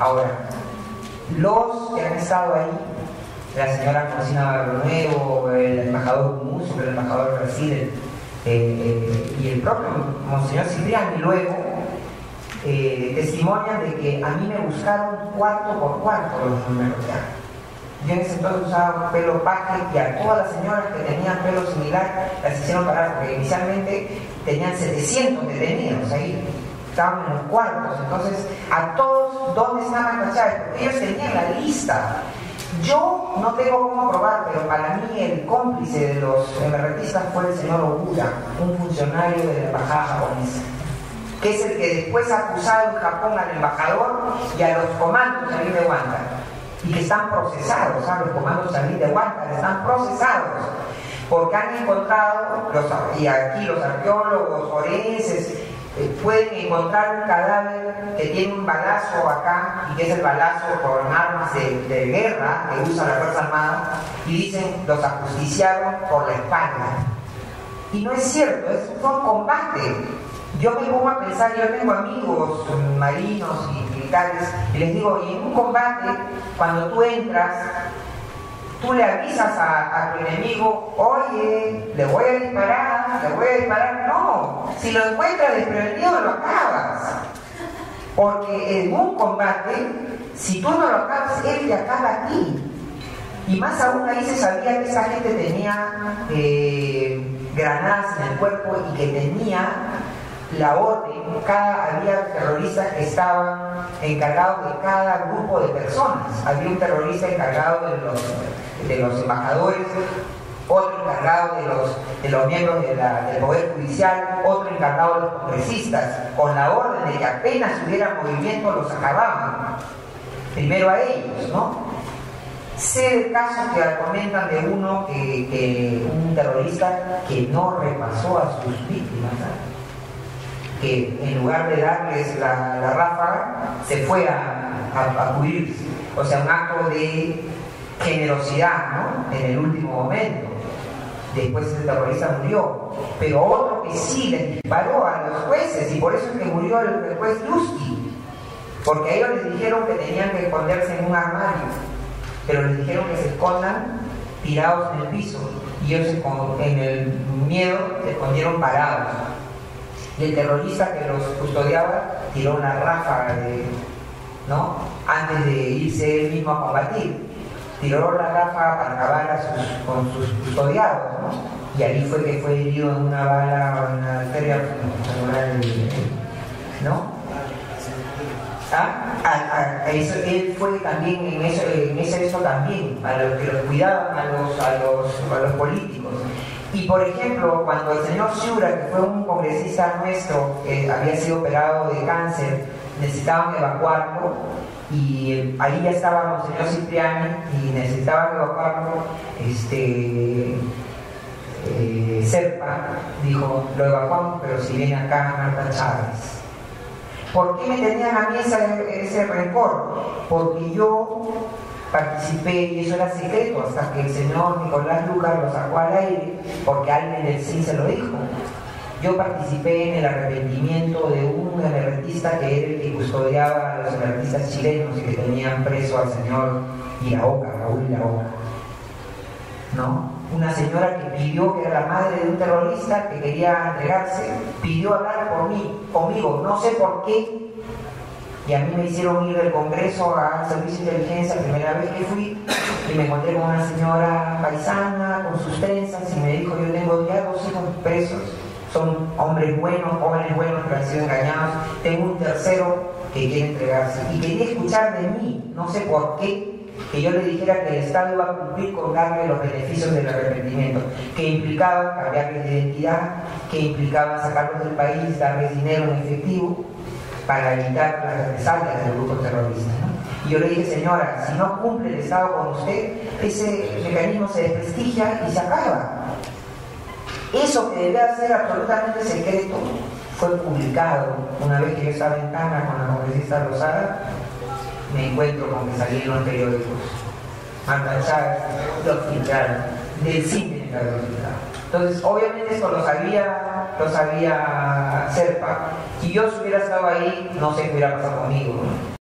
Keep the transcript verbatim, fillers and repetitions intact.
Ahora, los que han estado ahí, la señora Cocina Barrio Nuevo, el embajador Muso, el embajador de Brasil, el, eh, eh, y el propio Monseñor Cipriani, luego eh, testimonian de que a mí me buscaron cuarto por cuarto los números ya. Yo en ese entonces usaba un pelo paje y a todas las señoras que tenían pelo similar las hicieron parar, porque inicialmente tenían setecientos detenidos ahí, estaban en los cuartos. Entonces, a todos, ¿dónde estaban cachados? Porque ellos tenían la lista. Yo no tengo cómo probar, pero para mí el cómplice de los emergentistas fue el señor Ogura, un funcionario de la embajada japonesa, que es el que después ha acusado en Japón al embajador y a los comandos de Charlie de Huántar, y que están procesados, ¿sabes? Los comandos Charlie de Huántar están procesados, porque han encontrado, los, y aquí los arqueólogos forenses, Eh, pueden encontrar un cadáver que tiene un balazo acá, y que es el balazo con armas de, de guerra que usa la Fuerza Armada, y dicen los ajusticiaron por la espalda. Y no es cierto, es un combate. Yo me pongo a pensar, yo tengo amigos marinos y militares, y les digo, y en un combate, cuando tú entras, tú le avisas a, a tu enemigo, oye, le voy a disparar, le voy a disparar. No, si lo encuentras desprevenido, lo acabas. Porque en un combate, si tú no lo acabas, él te acaba a ti. Y más aún ahí se sabía que esa gente tenía eh, granadas en el cuerpo y que tenía la orden, cada, había terroristas que estaban encargados de cada grupo de personas. Había un terrorista encargado de los, de los embajadores, otro encargado de los, de los miembros de la, del Poder Judicial, otro encargado de los congresistas, con la orden de que apenas hubiera movimiento los acababan. Primero a ellos, ¿no? Sé de casos que comentan de uno que, que un terrorista que no repasó a sus víctimas, ¿no? Que en lugar de darles la, la ráfaga, se fue a, a, a cubrirse. O sea, un acto de generosidad, ¿no? En el último momento. Después el terrorista murió. Pero otro que sí les disparó a los jueces, y por eso es que murió el, el juez Lusky. Porque a ellos les dijeron que tenían que esconderse en un armario, pero les dijeron que se escondan tirados en el piso. Y ellos en el miedo se escondieron parados. Y el terrorista que los custodiaba tiró una ráfaga de, ¿no? Antes de irse él mismo a combatir, tiró la ráfaga para acabar a sus, con sus custodiados, ¿no? Y ahí fue que fue herido en una bala, en una arteria cerebral, ¿no? ¿Ah? A, a, a eso, él fue también en eso, en ese eso también, a los que los cuidaban, a los, a los, a los políticos. Y por ejemplo, cuando el señor Ciura, que fue un congresista nuestro, que había sido operado de cáncer, necesitaban evacuarlo, y ahí ya estaba el señor Cipriani, y necesitaban evacuarlo, este, eh, Serpa dijo, lo evacuamos, pero si viene acá Marta Chávez. ¿Por qué me tenían a mí ese, ese rencor? Porque yo participé, y eso era secreto, hasta que el señor Nicolás Lucas lo sacó al aire, porque alguien del C I se lo dijo. Yo participé en el arrepentimiento de un emergentista que era el que custodiaba a los emergentistas chilenos y que tenían preso al señor Iraoka, Raúl Iraoka, ¿no? Una señora que pidió, que era la madre de un terrorista que quería entregarse, pidió hablar por mí, conmigo, no sé por qué. Y a mí me hicieron ir del Congreso al Servicio de Inteligencia, la primera vez que fui, y me encontré con una señora paisana con sus trenzas y me dijo, yo tengo ya dos hijos presos, son hombres buenos, jóvenes buenos que han sido engañados, tengo un tercero que quiere entregarse. Y quería escuchar de mí, no sé por qué, que yo le dijera que el Estado iba a cumplir con darle los beneficios del arrepentimiento, que implicaba cambiarles de identidad, que implicaba sacarlos del país, darles dinero en efectivo, para evitar las represalias del grupo terrorista, ¿no? Y yo le dije, señora, si no cumple el Estado con usted, ese mecanismo se desprestigia y se acaba. Eso que debía ser absolutamente secreto fue publicado. Una vez que yo estaba en Tacna con la congresista Rosada, me encuentro con que salieron los periódicos. Marta Chávez lo filtraron, del cine lo filtraron. Entonces, obviamente esto lo sabía, lo sabía Serpa. Si yo hubiera estado ahí, no sé qué hubiera pasado conmigo, ¿no?